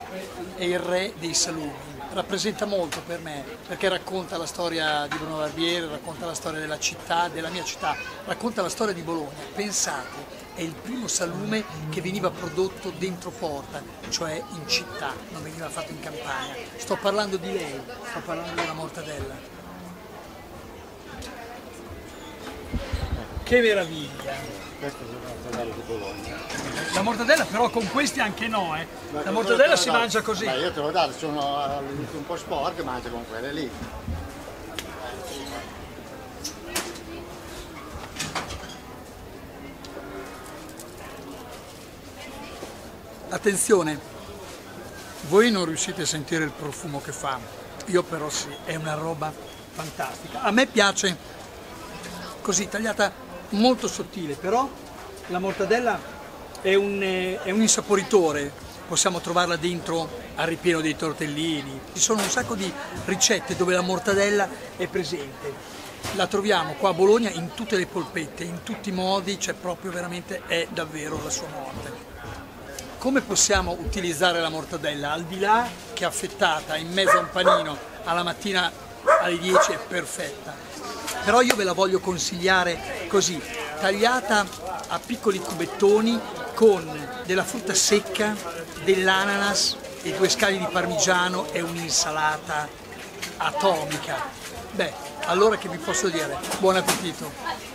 è il re dei salumi. Rappresenta molto per me perché racconta la storia di Bruno Barbieri, racconta la storia della città, della mia città, racconta la storia di Bologna. Pensate, è il primo salume che veniva prodotto dentro porta, cioè in città, non veniva fatto in campagna. Sto parlando di lei, sto parlando della mortadella. Che meraviglia! Questo è il mortadello di Bologna. La mortadella però con questi anche no, eh. La mortadella si mangia così. Ma io te l'ho dato, sono un po' sporche, mangio con quelle lì. Attenzione, voi non riuscite a sentire il profumo che fa, io però sì, è una roba fantastica. A me piace così, tagliata molto sottile, però la mortadella è un insaporitore, possiamo trovarla dentro al ripieno dei tortellini. Ci sono un sacco di ricette dove la mortadella è presente. La troviamo qua a Bologna in tutte le polpette, in tutti i modi, cioè proprio veramente è davvero la sua morte. Come possiamo utilizzare la mortadella? Al di là che affettata in mezzo a un panino alla mattina alle 10 è perfetta, però io ve la voglio consigliare così, tagliata a piccoli cubettoni con della frutta secca, dell'ananas e 2 scaglie di parmigiano e un'insalata atomica. Beh, allora che vi posso dire? Buon appetito!